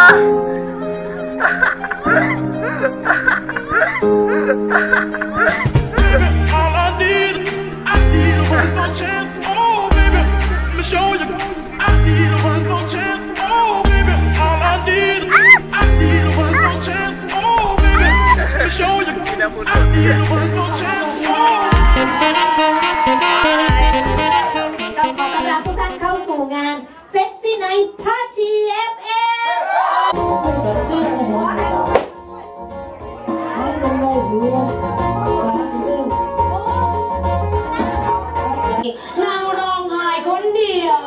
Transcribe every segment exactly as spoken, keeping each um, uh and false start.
นางร้องไห้คนเดียว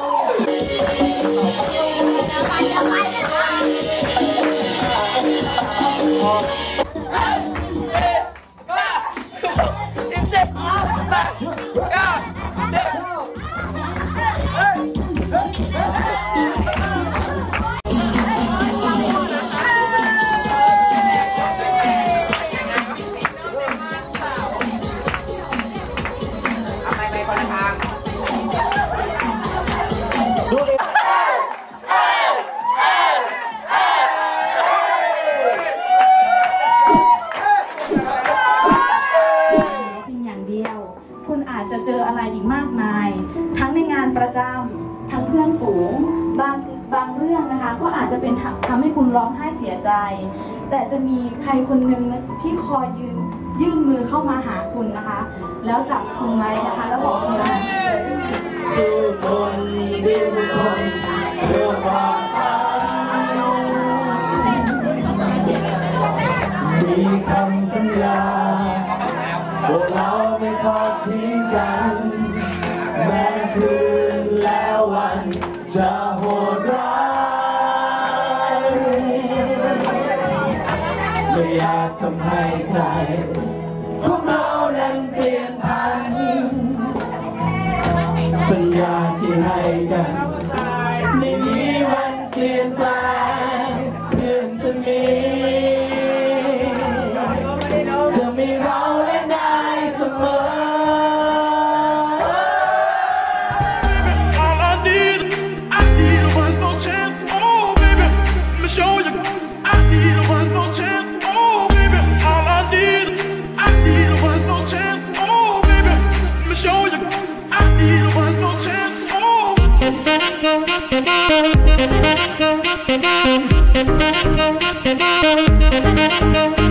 จะเจออะไรอีกมากมายทั้งในงานประจำทั้งเพื่อนฝูงบางบางเรื่องนะคะก็อาจจะเป็นทำให้คุณร้องไห้เสียใจแต่จะมีใครคนหนึ่งที่คอยยืนยื่นมือเข้ามาหาคุณนะคะแล้วจับคุณไว้นะคะแล้วบอกคุณว่าสู้คนสู้คนเพื่อความมีคำสัญญาพวกเราไม่ทอดทิ้งกันแม้คืนแล้ววันจะโหดร้ายไม่อยากทำให้ใครพวกเรานั้นเปลี่ยนพันสัญญาที่ให้กันไม่มีวันเปลี่ยนแปลงเพื่อนจะมีจะมีเราและได้เสมอ Thank you.